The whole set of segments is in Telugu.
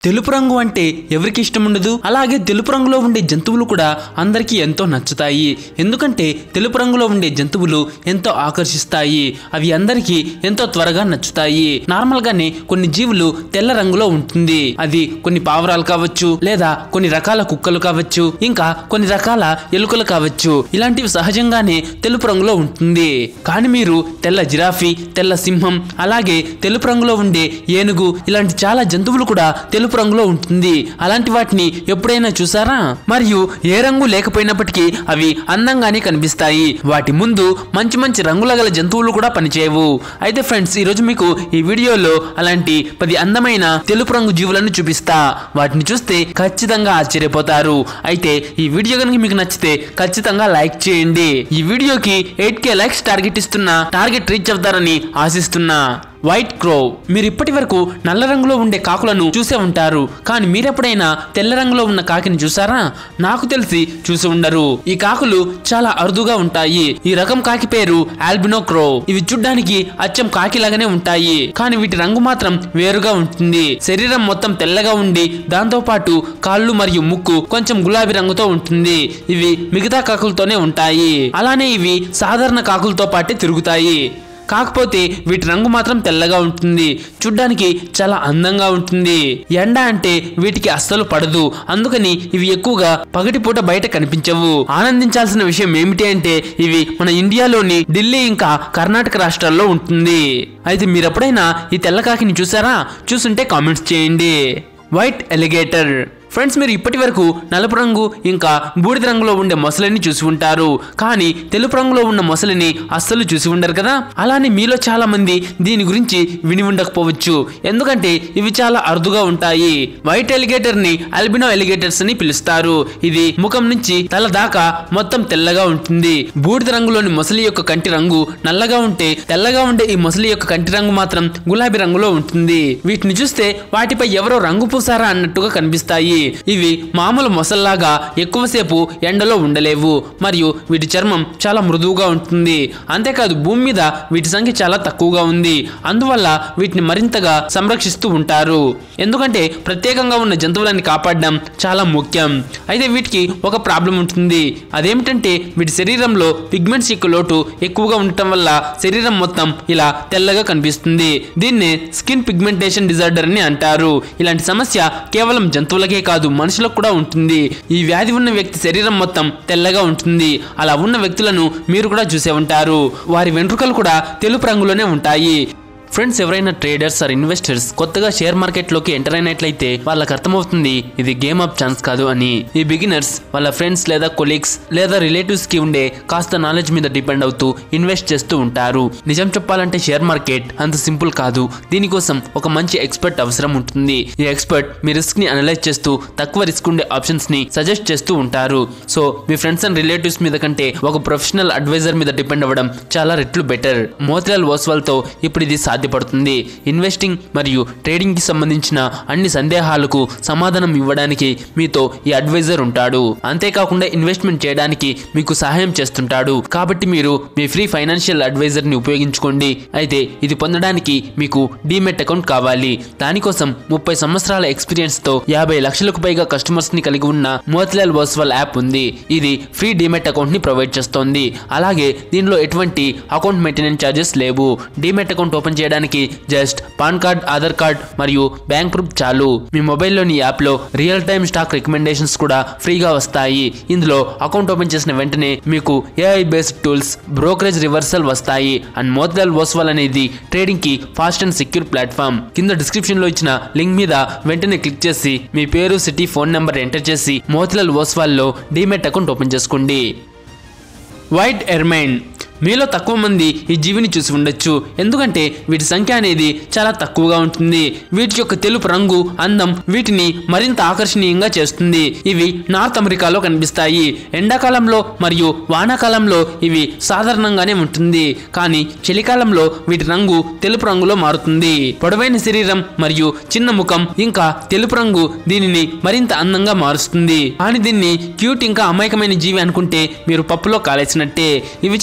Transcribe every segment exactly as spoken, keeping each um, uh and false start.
తెలుపు రంగు అంటే ఎవరికి ఇష్టం ఉండదు. అలాగే తెలుపు రంగులో ఉండే జంతువులు కూడా అందరికీ ఎంతో నచ్చుతాయి. ఎందుకంటే తెలుపు రంగులో ఉండే జంతువులు ఎంతో ఆకర్షిస్తాయి. అవి అందరికీ ఎంతో త్వరగా నచ్చుతాయి. నార్మల్ గానే కొన్ని జీవులు తెల్ల రంగులో ఉంటుంది. అది కొన్ని పావురాలు కావచ్చు, లేదా కొన్ని రకాల కుక్కలు కావచ్చు, ఇంకా కొన్ని రకాల ఎలుకలు కావచ్చు. ఇలాంటివి సహజంగానే తెలుపు రంగులో ఉంటుంది. కానీ మీరు తెల్ల జిరాఫీ, తెల్ల సింహం, అలాగే తెలుపు రంగులో ఉండే ఏనుగు ఇలాంటి చాలా జంతువులు కూడా తెలుపు రంగులో ఉంటుంది. అలాంటి వాటిని ఎప్పుడైనా చూసారా? మరియు ఏ రంగు లేకపోయినప్పటికీ అవి అందంగానే కనిపిస్తాయి. వాటి ముందు మంచి మంచి రంగుల గల జంతువులు కూడా పనిచేయవు. అయితే ఫ్రెండ్స్, ఈ రోజు మీకు ఈ వీడియోలో అలాంటి పది అందమైన తెలుపు రంగు జీవులను చూపిస్తా. వాటిని చూస్తే ఖచ్చితంగా ఆశ్చర్యపోతారు. అయితే ఈ వీడియో కనుక మీకు నచ్చితే ఖచ్చితంగా లైక్ చేయండి. ఈ వీడియోకి ఎయిట్ కే లైక్స్ టార్గెట్ ఇస్తున్నా. టార్గెట్ రీచ్ అవుతారని ఆశిస్తున్నా. వైట్ క్రో. మీరు ఇప్పటి వరకు నల్ల రంగులో ఉండే కాకులను చూసే ఉంటారు. కానీ మీరెప్పుడైనా తెల్ల రంగులో ఉన్న కాకిని చూసారా? నాకు తెలిసి చూసి ఉండరు. ఈ కాకులు చాలా అరుదుగా ఉంటాయి. ఈ రకం కాకి పేరు ఆల్బినో క్రో. ఇవి చూడ్డానికి అచ్చం కాకి లాగానే ఉంటాయి. కానీ వీటి రంగు మాత్రం వేరుగా ఉంటుంది. శరీరం మొత్తం తెల్లగా ఉండి దాంతో పాటు కాళ్ళు మరియు ముక్కు కొంచెం గులాబీ రంగుతో ఉంటుంది. ఇవి మిగతా కాకులతోనే ఉంటాయి. అలానే ఇవి సాధారణ కాకులతో పాటే తిరుగుతాయి. కాకపోతే వీటి రంగు మాత్రం తెల్లగా ఉంటుంది. చూడ్డానికి చాలా అందంగా ఉంటుంది. ఎండ అంటే వీటికి అస్సలు పడదు. అందుకని ఇవి ఎక్కువగా పగటిపూట బయట కనిపించవు. ఆనందించాల్సిన విషయం ఏమిటి అంటే ఇవి మన ఇండియాలోని ఢిల్లీ ఇంకా కర్ణాటక రాష్ట్రాల్లో ఉంటుంది. అయితే మీరు ఎప్పుడైనా ఈ తెల్ల కాకిని చూసారా? చూసుంటే కామెంట్స్ చేయండి. White alligator. ఫ్రెండ్స్, మీరు ఇప్పటి వరకు నలుపు రంగు ఇంకా బూడిద రంగులో ఉండే మొసలిని చూసి ఉంటారు. కానీ తెలుపు రంగులో ఉన్న మొసలిని అస్సలు చూసి ఉండరు కదా. అలానే మీలో చాలా మంది దీని గురించి విని ఉండకపోవచ్చు. ఎందుకంటే ఇవి చాలా అరుదుగా ఉంటాయి. వైట్ ఎలిగేటర్ ని ఆల్బినో ఎలిగేటర్స్ అని పిలుస్తారు. ఇది ముఖం నుంచి తల దాకా మొత్తం తెల్లగా ఉంటుంది. బూడిద రంగులోని మొసలి యొక్క కంటి రంగు నల్లగా ఉంటే, తెల్లగా ఉండే ఈ మొసలి యొక్క కంటి రంగు మాత్రం గులాబీ రంగులో ఉంటుంది. వీటిని చూస్తే వాటిపై ఎవరో రంగు పూసారా అన్నట్టుగా కనిపిస్తాయి. ఇవి మామూలు మొసల్లాగా ఎక్కువసేపు ఎండలో ఉండలేవు. మరియు వీటి చర్మం చాలా మృదువుగా ఉంటుంది. అంతేకాదు భూమి మీద వీటి సంఖ్య చాలా తక్కువగా ఉంది. అందువల్ల వీటిని మరింతగా సంరక్షిస్తూ ఉంటారు. ఎందుకంటే ప్రత్యేకంగా ఉన్న జంతువులని కాపాడడం చాలా ముఖ్యం. అయితే వీటికి ఒక ప్రాబ్లం ఉంటుంది. అదేమిటంటే వీటి శరీరంలో పిగ్మెంట్స్ యొక్క లోటు ఎక్కువగా ఉండటం వల్ల శరీరం మొత్తం ఇలా తెల్లగా కనిపిస్తుంది. దీన్నే స్కిన్ పిగ్మెంటేషన్ డిజార్డర్ అని అంటారు. ఇలాంటి సమస్య కేవలం జంతువులకే కాదు, మనుషులకు కూడా ఉంటుంది. ఈ వ్యాధి ఉన్న వ్యక్తి శరీరం మొత్తం తెల్లగా ఉంటుంది. అలా ఉన్న వ్యక్తులను మీరు కూడా చూసే ఉంటారు. వారి వెంట్రుకలు కూడా తెలుపు రంగులోనే ఉంటాయి. ఫ్రెండ్స్, ఎవరైనా ట్రేడర్స్ ఆర్ ఇన్వెస్టర్స్ కొత్తగా షేర్ మార్కెట్ లోకి ఎంటర్ అయినట్లయితే వాళ్ళకి అర్థమవుతుంది ఇది గేమ్ ఆఫ్ ఛాన్స్ కాదు అని. ఈ బిగినర్స్ వాళ్ళ ఫ్రెండ్స్ లేదా కొలీగ్స్ లేదా రిలేటివ్స్ కి ఉండే కాస్త నాలెడ్జ్ మీద డిపెండ్ అవుతూ ఇన్వెస్ట్ చేస్తూ ఉంటారు. నిజం చెప్పాలంటే షేర్ మార్కెట్ అంత సింపుల్ కాదు. దీనికోసం ఒక మంచి ఎక్స్పర్ట్ అవసరం ఉంటుంది. ఈ ఎక్స్పర్ట్ మీ రిస్క్ ని అనలైజ్ చేస్తూ తక్కువ రిస్క్ ఉండే ఆప్షన్స్ ని సజెస్ట్ చేస్తూ ఉంటారు. సో మీ ఫ్రెండ్స్ అండ్ రిలేటివ్స్ మీద కంటే ఒక ప్రొఫెషనల్ అడ్వైజర్ మీద డిపెండ్ అవ్వడం చాలా రెట్లు బెటర్. మోతిలాల్ ఓస్వాల్ తో ఇప్పుడు ఇది సాధ్యం పడుతుంది. ఇన్వెస్టింగ్ మరియు ట్రేడింగ్ కి సంబంధించిన అన్ని సందేహాలకు సమాధానం ఇవ్వడానికి మీతో ఈ అడ్వైజర్ ఉంటాడు. అంతేకాకుండా ఇన్వెస్ట్మెంట్ చేయడానికి మీకు సహాయం చేస్తుంటాడు. కాబట్టి మీరు మీ ఫ్రీ ఫైనాన్షియల్ అడ్వైజర్ ని ఉపయోగించుకోండి. అయితే ఇది పొందడానికి మీకు డీమెట్ అకౌంట్ కావాలి. దానికోసం ముప్పై సంవత్సరాల ఎక్స్పీరియన్స్ తో యాభై లక్షలకు పైగా కస్టమర్స్ ని కలిగి ఉన్న మోతిలాల్ ఓస్వాల్ యాప్ ఉంది. ఇది ఫ్రీ డీమెట్ అకౌంట్ ని ప్రొవైడ్ చేస్తోంది. అలాగే దీనిలో ఎటువంటి అకౌంట్ మెయింటెనెన్స్ చార్జెస్ లేవు. డీమెట్ అకౌంట్ ఓపెన్ చేయడానికి just PAN card, Aadhaar card మరియు బ్యాంక్ ప్రూఫ్ చాలు. మీ మొబైల్లోని యాప్ లో రియల్ టైమ్ స్టాక్ రికమెండేషన్స్ కూడా ఫ్రీగా వస్తాయి. ఇందులో అకౌంట్ ఓపెన్ చేసిన వెంటనే మీకు AI based tools, brokerage reversal వస్తాయి. అండ్ మోతిలాల్ ఓస్వాల్ అనేది ట్రేడింగ్ కి ఫాస్ట్ అండ్ సెక్యూర్ ప్లాట్ఫామ్. కింద డిస్క్రిప్షన్ లో ఇచ్చిన లింక్ మీద వెంటనే క్లిక్ చేసి మీ పేరు, సిటీ, ఫోన్ నెంబర్ ఎంటర్ చేసి మోతిలాల్ ఓస్వాల్ లో డీమెట్ అకౌంట్ ఓపెన్ చేసుకోండి. White ermine. మీలో తక్కువ మంది ఈ జీవిని చూసి ఉండొచ్చు. ఎందుకంటే వీటి సంఖ్య అనేది చాలా తక్కువగా ఉంటుంది. వీటి యొక్క తెలుపు రంగు అందం వీటిని మరింత ఆకర్షణీయంగా చేస్తుంది. ఇవి నార్త్ అమెరికాలో కనిపిస్తాయి. ఎండాకాలంలో మరియు వానాకాలంలో ఇవి సాధారణంగానే ఉంటుంది. కానీ చలికాలంలో వీటి రంగు తెలుపు రంగులో మారుతుంది. పొడవైన శరీరం మరియు చిన్న ముఖం ఇంకా తెలుపు రంగు దీనిని మరింత అందంగా మారుస్తుంది. కానీ దీన్ని క్యూట్ ఇంకా అమాయకమైన జీవి అనుకుంటే మీరు పప్పులో కాలేసినట్టే. ఇవి చాలా చురుకు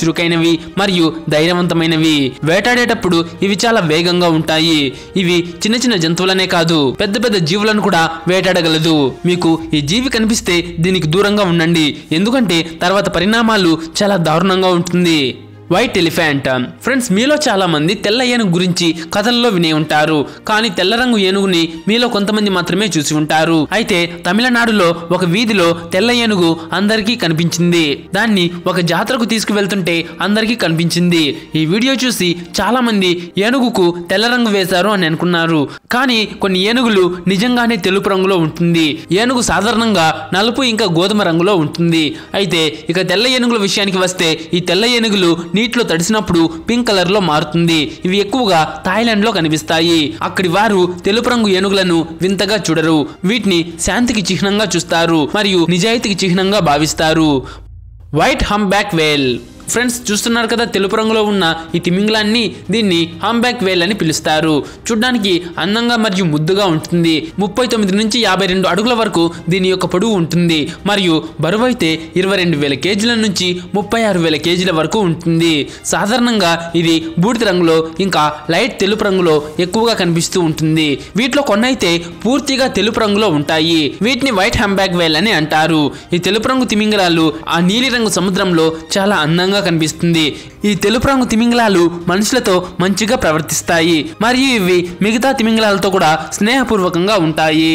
చురుకైనవి మరియు ధైర్యవంతమైనవి. వేటాడేటప్పుడు ఇవి చాలా వేగంగా ఉంటాయి. ఇవి చిన్న చిన్న జంతువులనే కాదు, పెద్ద పెద్ద జీవులను కూడా వేటాడగలదు. మీకు ఈ జీవి కనిపిస్తే దీనికి దూరంగా ఉండండి, ఎందుకంటే తర్వాత పరిణామాలు చాలా దారుణంగా ఉంటుంది. White elephant. ఫ్రెండ్స్, మీలో చాలా మంది తెల్ల ఏనుగు గురించి కథల్లో వినే ఉంటారు, కానీ తెల్ల రంగు ఏనుగుని మీలో కొంతమంది మాత్రమే చూసి ఉంటారు. అయితే తమిళనాడులో ఒక వీధిలో తెల్ల ఏనుగు అందరికీ కనిపించింది. దాన్ని ఒక జాతరకు తీసుకువెళ్తుంటే అందరికీ కనిపించింది. ఈ వీడియో చూసి చాలా మంది ఏనుగుకు తెల్ల రంగు వేశారు అని అనుకున్నారు, కానీ కొన్ని ఏనుగులు నిజంగానే తెలుపు రంగులో ఉంటుంది. ఏనుగు సాధారణంగా నలుపు ఇంకా గోధుమ రంగులో ఉంటుంది. అయితే ఇక తెల్ల ఏనుగుల విషయానికి వస్తే, ఈ తెల్ల ఏనుగులు నీటిలో తడిసినప్పుడు పింక్ కలర్ లో మారుతుంది. ఇవి ఎక్కువగా థాయిలాండ్ లో కనిపిస్తాయి. అక్కడి వారు తెలుపు రంగు ఏనుగులను వింతగా చూడరు. వీటిని శాంతికి చిహ్నంగా చూస్తారు మరియు నిజాయితీకి చిహ్నంగా భావిస్తారు. వైట్ హంబ్యాక్ వేల్. ఫ్రెండ్స్, చూస్తున్నారు కదా తెలుపు రంగులో ఉన్న ఈ తిమింగలాన్ని, దీన్ని హంబ్యాక్ వేల్ అని పిలుస్తారు. చూడ్డానికి అందంగా మరియు ముద్దుగా ఉంటుంది. ముప్పై తొమ్మిది నుంచి యాభై రెండు అడుగుల వరకు దీని యొక్క పొడవు ఉంటుంది మరియు బరువు అయితే ఇరవై రెండు వేల కేజీల నుంచి ముప్పై ఆరు వేల కేజీల వరకు ఉంటుంది. సాధారణంగా ఇది బూడిద రంగులో ఇంకా లైట్ తెలుపు రంగులో ఎక్కువగా కనిపిస్తూ ఉంటుంది. వీటిలో కొన్నైతే పూర్తిగా తెలుపు రంగులో ఉంటాయి. వీటిని వైట్ హంబ్యాక్ వేల్ అని అంటారు. ఈ తెలుపు రంగు తిమింగలాలు ఆ నీలి రంగు సముద్రంలో చాలా అందంగా కనిపిస్తుంది. ఈ తెలుపు రంగు తిమింగలాలు మనుషులతో మంచిగా ప్రవర్తిస్తాయి మరియు ఇవి మిగతా తిమింగలాలతో కూడా స్నేహపూర్వకంగా ఉంటాయి.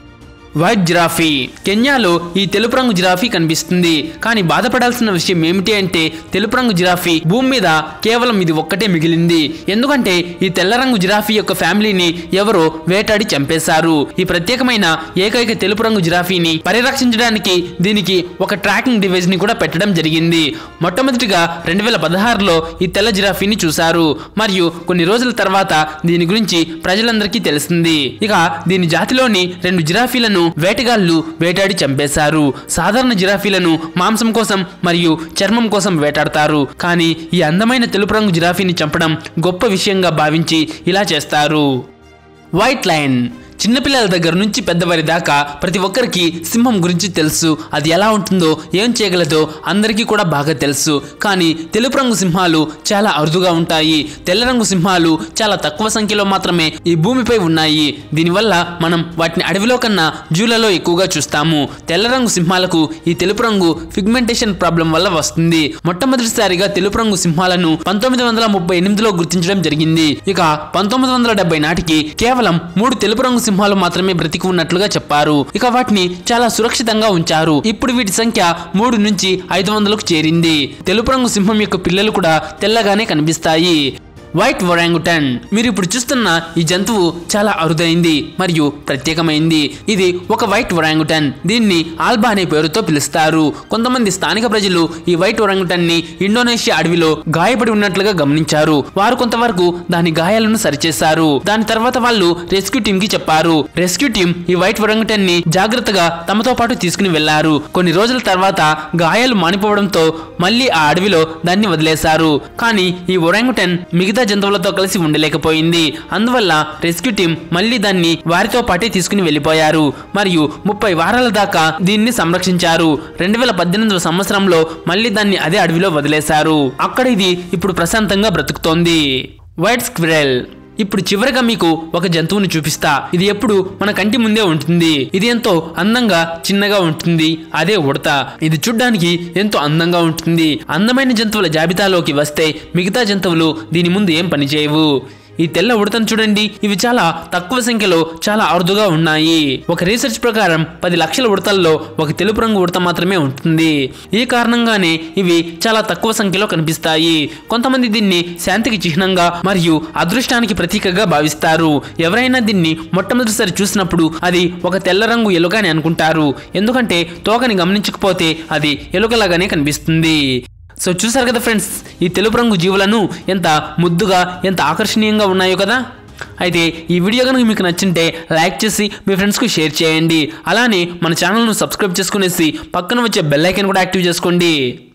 White giraffe. కెన్యాలో ఈ తెలుపు రంగు జిరాఫీ కనిపిస్తుంది. కానీ బాధపడాల్సిన విషయం ఏమిటి అంటే, తెలుపు రంగు జిరాఫీ భూమి మీద కేవలం ఇది ఒక్కటే మిగిలింది. ఎందుకంటే ఈ తెల్ల రంగు జిరాఫీ యొక్క ఫ్యామిలీని ఎవరో వేటాడి చంపేశారు. ఈ ప్రత్యేకమైన ఏకైక తెలుపు రంగు జిరాఫీని పరిరక్షించడానికి దీనికి ఒక ట్రాకింగ్ డివైస్ ని కూడా పెట్టడం జరిగింది. మొట్టమొదటిగా రెండు వేల పదహారులో ఈ తెల్ల జిరాఫీని చూశారు మరియు కొన్ని రోజుల తర్వాత దీని గురించి ప్రజలందరికీ తెలిసింది. ఇక దీని జాతిలోని రెండు జిరాఫీలను వేటగాళ్లు వేటాడి చంపేశారు. సాధారణ జిరాఫీలను మాంసం కోసం మరియు చర్మం కోసం వేటాడతారు, కానీ ఈ అందమైన తెలుపు రంగు జిరాఫీని చంపడం గొప్ప విషయంగా భావించి ఇలా చేస్తారు. White lion. చిన్నపిల్లల దగ్గర నుంచి పెద్దవారి దాకా ప్రతి ఒక్కరికి సింహం గురించి తెలుసు. అది ఎలా ఉంటుందో, ఏం చేయగలదో అందరికీ కూడా బాగా తెలుసు. కానీ తెలుపు రంగు సింహాలు చాలా అరుదుగా ఉంటాయి. తెల్ల రంగు సింహాలు చాలా తక్కువ సంఖ్యలో మాత్రమే ఈ భూమిపై ఉన్నాయి. దీనివల్ల మనం వాటిని అడవిలో కన్నా జూలలో ఎక్కువగా చూస్తాము. తెల్ల రంగు సింహాలకు ఈ తెలుపు రంగు పిగ్మెంటేషన్ ప్రాబ్లం వల్ల వస్తుంది. మొట్టమొదటిసారిగా తెలుపు రంగు సింహాలను పంతొమ్మిది వందల ముప్పై ఎనిమిదిలో గుర్తించడం జరిగింది. ఇక పంతొమ్మిది వందల డెబ్బై నాటికి కేవలం మూడు తెలుపు రంగు సింహాలు మాత్రమే బ్రతికి ఉన్నట్లుగా చెప్పారు. ఇక వాటిని చాలా సురక్షితంగా ఉంచారు. ఇప్పుడు వీటి సంఖ్య మూడు నుంచి ఐదు వందలకు చేరింది. తెలుపు రంగు సింహం యొక్క పిల్లలు కూడా తెల్లగానే కనిపిస్తాయి. White orangutan. మీరు ఇప్పుడు చూస్తున్న ఈ జంతువు చాలా అరుదైంది మరియు ప్రత్యేకమైంది. ఇది ఒక వైట్ ఒరాంగుటన్. దీన్ని ఆల్బా అనే పేరుతో పిలుస్తారు. కొంతమంది స్థానిక ప్రజలు ఈ వైట్ ఒరాంగుటన్ ని ఇండోనేషియా అడవిలో గాయపడి ఉన్నట్లుగా గమనించారు. వారు కొంతవరకు దాని గాయాలను సరిచేశారు. దాని తర్వాత వాళ్ళు రెస్క్యూ టీమ్ కి చెప్పారు. రెస్క్యూ టీమ్ ఈ వైట్ ఒరాంగుటన్ ని జాగ్రత్తగా తమతో పాటు తీసుకుని వెళ్లారు. కొన్ని రోజుల తర్వాత గాయాలు మానిపోవడంతో మళ్ళీ ఆ అడవిలో దాన్ని వదిలేశారు. కానీ ఈ ఒరాంగుటన్ మిగతా జంతువులతో కలిసి ఉండలేకపోయింది. అందువల్ల రెస్క్యూ టీం మళ్ళీ దాన్ని వారితో పాటే తీసుకుని వెళ్లిపోయారు మరియు ముప్పై వారాల దాకా దీన్ని సంరక్షించారు. రెండు వేల పద్దెనిమిదవ సంవత్సరంలో మళ్ళీ దాన్ని అదే అడవిలో వదిలేశారు. అక్కడ ఇది ఇప్పుడు ప్రశాంతంగా బ్రతుకుతోంది. White squirrel. ఇప్పుడు చివరిగా మీకు ఒక జంతువుని చూపిస్తా. ఇది ఎప్పుడు మన కంటి ముందే ఉంటుంది. ఇది ఎంతో అందంగా చిన్నగా ఉంటుంది. అదే ఉడత. ఇది చూడ్డానికి ఎంతో అందంగా ఉంటుంది. అందమైన జంతువుల జాబితాలోకి వస్తే మిగతా జంతువులు దీని ముందు ఏం పనిచేయవు. ఈ తెల్ల ఉడతను చూడండి. ఇవి చాలా తక్కువ సంఖ్యలో చాలా అరుదుగా ఉన్నాయి. ఒక రీసెర్చ్ ప్రకారం పది లక్షల ఉడతల్లో ఒక తెలుపు రంగు ఉడత మాత్రమే ఉంటుంది. ఈ కారణంగానే ఇవి చాలా తక్కువ సంఖ్యలో కనిపిస్తాయి. కొంతమంది దీన్ని శాంతికి చిహ్నంగా మరియు అదృష్టానికి ప్రతీకగా భావిస్తారు. ఎవరైనా దీన్ని మొట్టమొదటిసారి చూసినప్పుడు అది ఒక తెల్ల రంగు ఎలుక అని అనుకుంటారు. ఎందుకంటే తోకని గమనించకపోతే అది ఎలుకలాగానే కనిపిస్తుంది. సో చూసారు కదా ఫ్రెండ్స్, ఈ తెలుపు రంగు జీవులను ఎంత ముద్దుగా ఎంత ఆకర్షణీయంగా ఉన్నాయో కదా. అయితే ఈ వీడియో కనుక మీకు నచ్చింటే లైక్ చేసి మీ ఫ్రెండ్స్కు షేర్ చేయండి. అలానే మన ఛానల్ను సబ్స్క్రైబ్ చేసుకునేసి పక్కన వచ్చే బెల్ ఐకాన్ కూడా యాక్టివ్ చేసుకోండి.